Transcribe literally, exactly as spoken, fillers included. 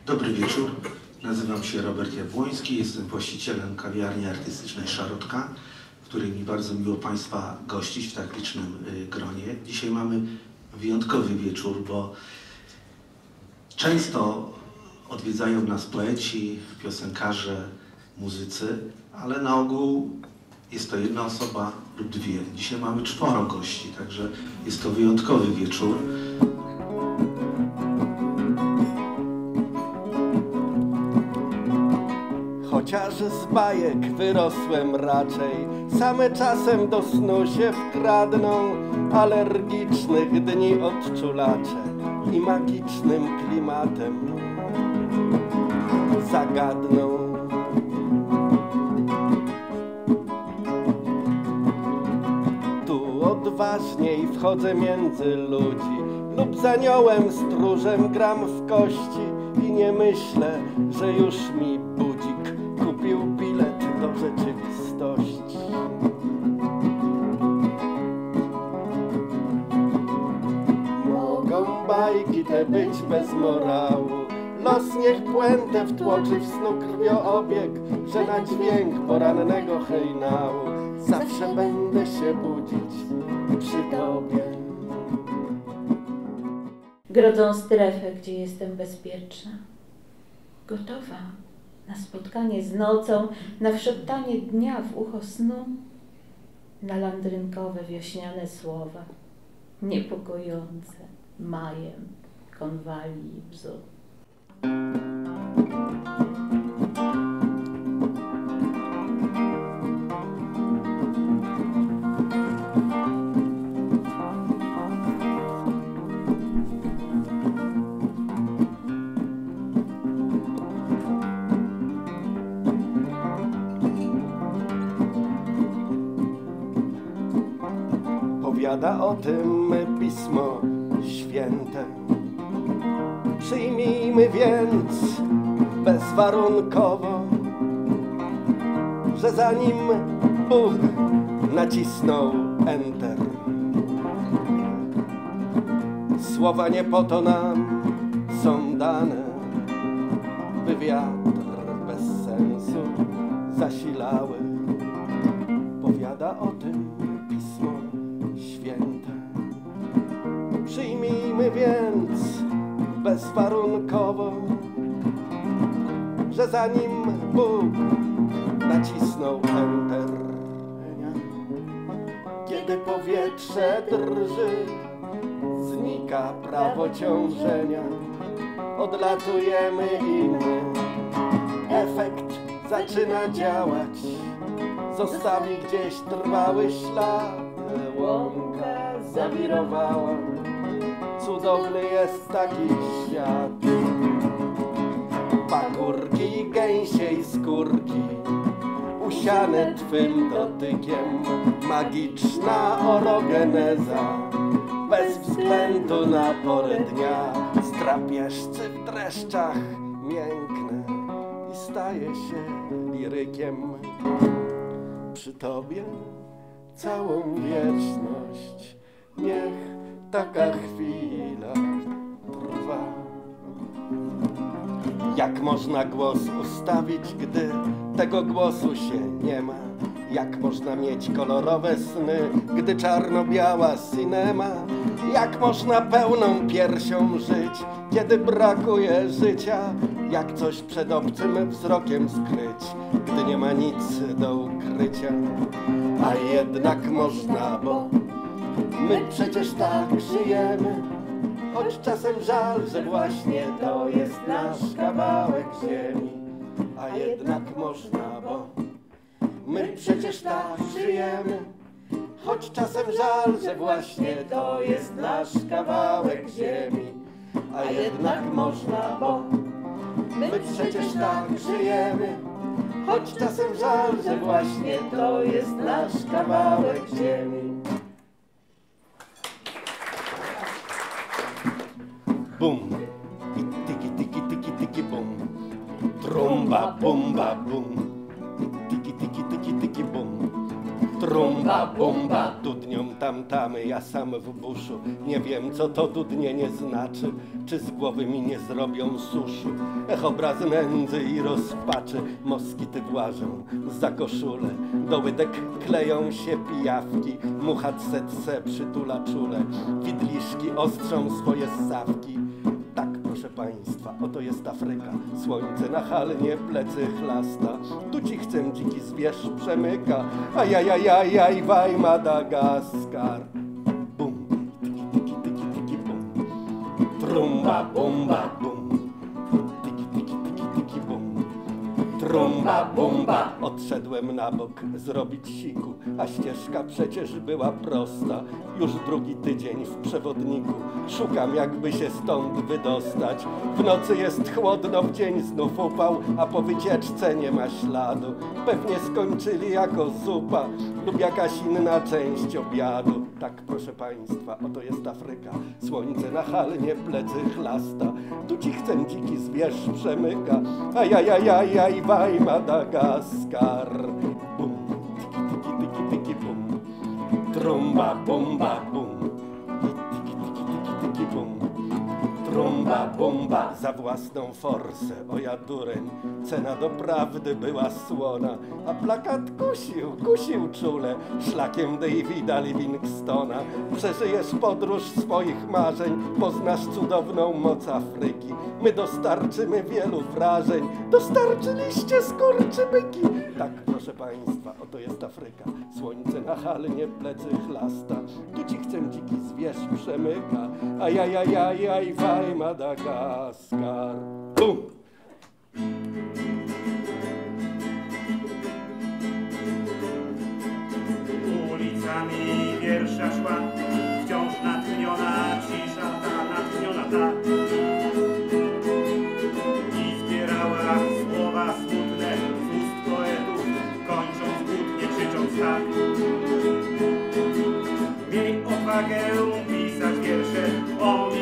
Dobry wieczór, nazywam się Robert Jabłoński, jestem właścicielem kawiarni artystycznej Szarotka, w której mi bardzo miło Państwa gościć w tak licznym gronie. Dzisiaj mamy wyjątkowy wieczór, bo często odwiedzają nas poeci, piosenkarze, muzycy, ale na ogół jest to jedna osoba lub dwie. Dzisiaj mamy czworo gości, także jest to wyjątkowy wieczór. Chociaż z bajek wyrosłem raczej, same czasem do snu się wkradną, alergicznych dni odczulacze i magicznym klimatem zagadną. Tu odważniej wchodzę między ludzi lub z aniołem stróżem gram w kości i nie myślę, że już mi budzik kupił bilet do rzeczywistości. Mogą bajki te być bez morału, los niech puentę wtłoczy w snu krwioobieg, że na dźwięk porannego hejnału zawsze będę się budzić przy tobie. Grodzą strefę, gdzie jestem bezpieczna, gotowa na spotkanie z nocą, na wszeptanie dnia w ucho snu, na landrynkowe wiośniane słowa, niepokojące majem konwali i bzu. Powiada o tym Pismo Święte. Przyjmijmy więc bezwarunkowo, że zanim Bóg nacisnął Enter, słowa nie po to nam są dane, by wiatr bez sensu zasilały. Powiada o tym Pismo Święte. Przyjmijmy więc bezwarunkowo, że zanim Bóg nacisnął Enter, kiedy powietrze drży, znika prawo ciążenia, odlatujemy i my. Efekt zaczyna działać, zostawi gdzieś trwały ślad. Łąka zawirowała, cudowny jest taki świat. Pagórki gęsiej skórki, usiane twym dotykiem, magiczna orogeneza, bez względu na porę dnia. Strapieżcy w dreszczach mięknę i staje się lirykiem. Przy tobie całą wieczność, niech taka chwila trwa. Jak można głos ustawić, gdy tego głosu się nie ma? Jak można mieć kolorowe sny, gdy czarno-biała cinema? Jak można pełną piersią żyć, kiedy brakuje życia? Jak coś przed obcym wzrokiem skryć, gdy nie ma nic do ukrycia? A jednak można, bo my przecież tak żyjemy. Choć czasem żal, że właśnie to jest nasz kawałek ziemi. A jednak można, bo my przecież tak żyjemy. Choć czasem żal, że właśnie to jest nasz kawałek ziemi. A jednak można, bo my przecież tak żyjemy. Choć czasem żal, że właśnie to jest nasz kawałek ziemi. Bum, i tiki tiki tiki tiki bum. Trumba bumba bum. I tiki tiki tiki tiki bum. Trumba, bumba, dudnią tamtamy, ja sam w buszu. Nie wiem, co to dudnienie znaczy, czy z głowy mi nie zrobią suszu. Ech, obraz nędzy i rozpaczy, moskity włażą za koszulę. Do łydek kleją się pijawki, mucha cece przytula czule. Widliszki ostrzą swoje ssawki. Tak, proszę państwa, oto jest Afryka. Słońce nachalnie plecy chlasta. Tu ci chcę dziki zwierz przemyka. Ajajajajaj, waj Madagaskar. Bum, tiki, tiki, tiki, tiki, bum. Trumba, bumba, bum. Tiki, tiki, tiki, tiki, bum. Trumba, bumba. Odszedłem na bok zrobić siku, a ścieżka przecież była prosta. Już drugi tydzień w przewodniku szukam, jakby się stąd wydostać. W nocy jest chłodno, w dzień znów upał, a po wycieczce nie ma śladu. Pewnie skończyli jako zupa lub jakaś inna część obiadu. Tak, proszę państwa, oto jest Afryka. Słońce nachalnie plecy chlasta. Tu ci chcę dziki zwierz przemyka. Ajajajajaj, waj Madagaskar. Bum, tiki, tiki, tiki, tiki, bum. Trumba, bumba, bum. Tiki, tiki, tiki, tiki, bum. Trumba, bumba. Za własną forsę, o ja dureń. Cena doprawdy była słona, a plakat kusił, kusił czule. Szlakiem Davida Livingstona. Przeżyjesz podróż swoich marzeń, poznasz cudowną moc Afryki. My dostarczymy wielu wrażeń. Dostarczyliście skurczybyki. Tak, proszę państwa, oto jest Afryka. Słońce nachalnie plecy chlasta. Tu ci chcę dziki zwierz przemyka. Ajajajajaj, waj Madagaskar. Bum! Ulicami wiersza szła, wciąż natchniona cisza ta, natchniona ta. I zbierała słowa smutne z ust poetów, kończąc kłótnie, krzycząc tak. Miej odwagę pisać wiersze o